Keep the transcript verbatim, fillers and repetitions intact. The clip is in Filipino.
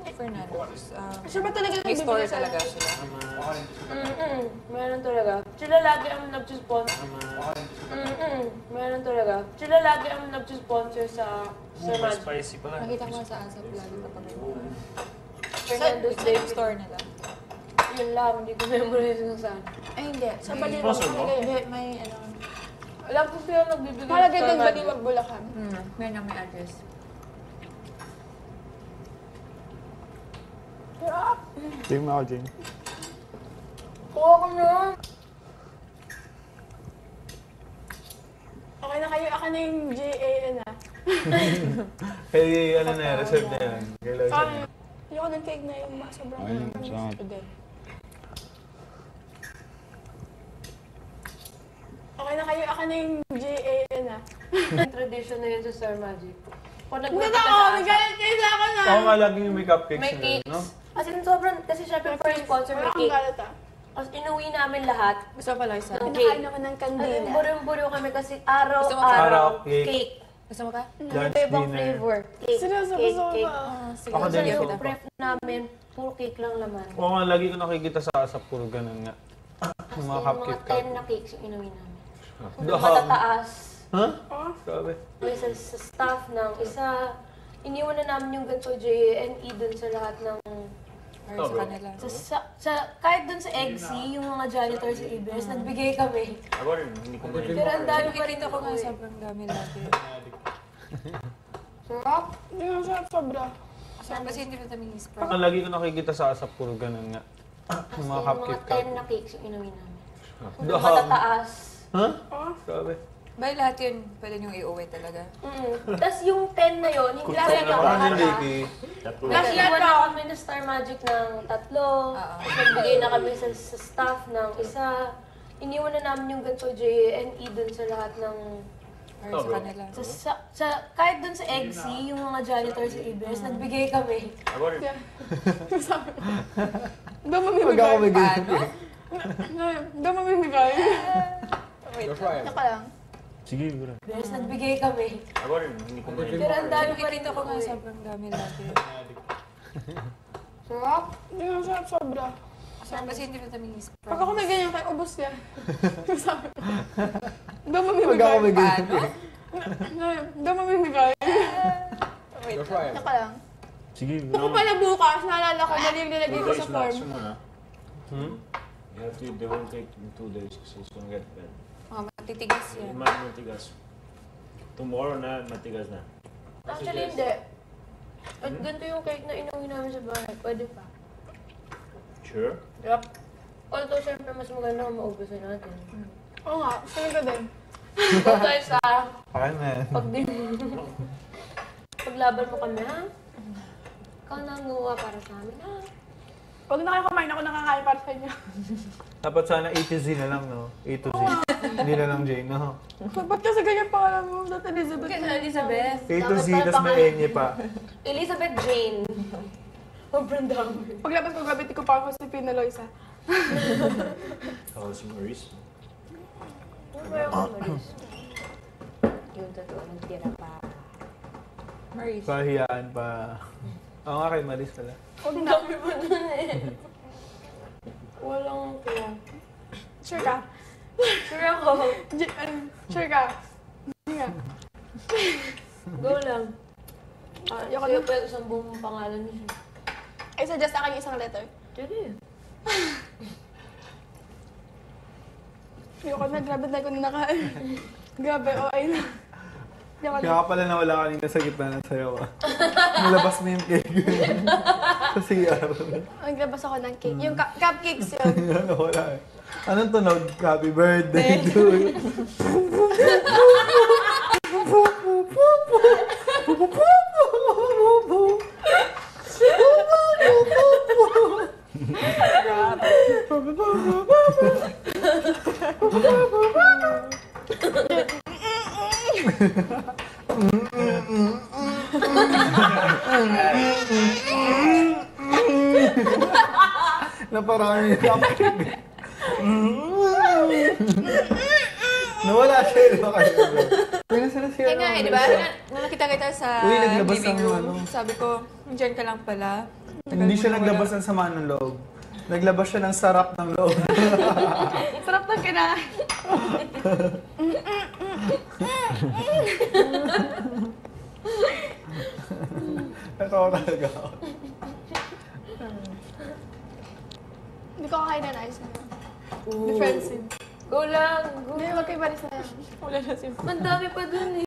Fernandez. Um, Siya ba talaga may story talaga sila? Mm-mm. Meron talaga. Sila lagi ang nag-sponsor. Mm-mm. Meron talaga. Sila lagi ang nag-sponsor sa Sir Magic. Spicy pala. Nakita ko sa ASAP lagi kapag may mga. Fernandez Sa Day. yung store nila. Yun lang, hindi ko memorize kung saan. Ay, hindi. Sa Baliwag. Sponsor mo? Hindi, may ano. Alam ko sila nagbibigay Malagay Sir doon Magic. Baliwag, Bulacan. Hmm, meron na may address. Jane mo ako, Jane. Kuha ko na. Okay na kayo, ako na yung J A N ah. Kaya ano na, reserve na yan. Kay Loisa. Sorry. Ayoko ng cake na yung sobrang Ay, salamat. Okay na kayo, ako na yung J A N ah. Tradition na yun sa Sir Magic. Kung Hindi nagpunta na ka ako, sa may galit kayo sa ako na. Ako nga laging may cupcakes may na, cakes. no? As in, sobrang, kasi syempre for yung sponsor, may Wala akong cake. galit ah. As inuwi namin lahat. Gusto pa lang isa. Okay. Nakain ako ng Ano, kandila. buro-buro kami kasi araw, Gusto mo pa? araw, Araw, cake. cake. Gusto mo ka? Lunch, Ibang dinner. flavor. Cake, Seryoso, cake, gusto ko cake. ba? Ah, sige. Ako So din yung gusto ko. prep namin, puro cake lang laman. Oo nga, lagi ko nakikita sa asap, puro ganun nga. As Yung in, mga mga cupcake ten cup. na cakes yung inuwi namin. Kung Daham. matataas, Ha? Sabi. may sa, sa staff ng isa, iniwan na namin yung ganito J N E dun sa lahat ng Or sa kanila. Sa, sa, sa, kahit dun sa E G C, yung mga janitor sa A B S, nagbigay kami. Ako rin, hindi ko Pero marin. ang dami pa rin Nakikita ko nga umuwi. sobrang dami lagi. Sarap. Hindi nga sarap sobra. Kasi hindi pa kami spread. Ako lagi ko nakikita sa asap, puro ganun nga. As Yung in, mga mga cupcake cup. ten na cakes yung inuwi namin. Kung Daham. matataas. Ha? Sabi. Bay, lahat yun pwede niyong iuwi talaga. Mm. Tapos yung ten na yun, hindi Kung lang ten yung na Ano yung lahat. Ricky? Tatlo. Kasi iwan na kami ng Star Magic ng tatlo. Oo. Nagbigay na kami sa, sa staff ng isa. Iniwan na namin yung ganito J N E dun sa lahat ng... Or Oh, sa bro. kanila. Sa, sa, sa, kahit dun sa E G C, yung mga janitor sa A B S, nagbigay kami. Ako rin. Doon Pag ako mamimigay. may ganun. Doon mamimigay. Wait. Naka lang. Sige, bro. A B S, nagbigay kami. Ako rin, hindi ko marin. Pero ang dami pa rin Nakikita ko nga umuwi. sobrang dami lagi. Sarap. Hindi nga sarap sobra. Kasi hindi pa kami spread. Pag ako may ganyan kayo, ubos niya. Sabi. Doon Pag mamimigay. ako may ganun. Doon mamimigay. Wait. Naka lang. Sige, Ako bro. pala bukas, naalala ko, mali yung nilagay Two ko days sa form. maximum, ha? Hmm? You have to eat the whole cake in two days kasi it's gonna get bad. Mga matitigas yan. Iman matigas. Tomorrow na, matigas na. Actually, hindi. At ganito yung cake na inuwi namin sa bahay. Pwede pa. Sure? Yup. Although, syempre, mas maganda kung maubusan natin. Oo nga, sabi ko din. Ito tayo sa Akin na yan. pag din... Paglaban mo kami, ha? Ikaw na ang gumawa para sa amin, ha? Pag na kayo kumain, ako nakakain para sa inyo. Dapat sana A to Z na lang, no? A to Z. Hindi na lang Jane, no? Ba't kasi ganyan pangalan mo? Dati Elizabeth. Kaya Elizabeth. A to Z, Dapat tas pala may Enye pa. Elizabeth Jane. Sobrang dami. Paglabas ko, gabiti ko pa ako si Pina Loisa. Ako si Maurice. Ano ba yung Maris? Yung totoo, nagtira pa. Maris. Pahiyaan pa. Oo nga kay Maris pala. Ang dami pa dun eh. Walang kaya. Sure ka? Sure ako. J- ano, sure ka? Hindi nga. Go lang. Ah, Ayoko sa'yo na. pa isang buong pangalan niya. I suggest akin yung isang letter. Sige. Ayoko na, grabe na ko na nakain. Grabe, o ay na. Ayoko na. Kaya ka pala nawala kanina sa gitna ng sayaw, ah. Nalabas na yung cake. Sa C R. Naglabas ako ng cake. Yung cu- cupcakes yun. Nawala eh. Anong tunog? Happy birthday to you. Naparami yung cupcake. Nawala siya, di ba kayo? Pwede sila siya. Kaya nga eh, di ba? Nung nakita kita sa Uy, naglabas living ng room, ano. sabi ko, nandiyan ka lang pala. Hindi siya naglabas ng sama ng loob. Naglabas siya ng sarap ng loob. Sarap ng kinain. Natawa talaga ako. Hindi ko kakain ng ice na yun. Defensive. Go lang. Go Hindi, lang. wag kayo paris na yan. Wala na si Ang dami pa dun eh.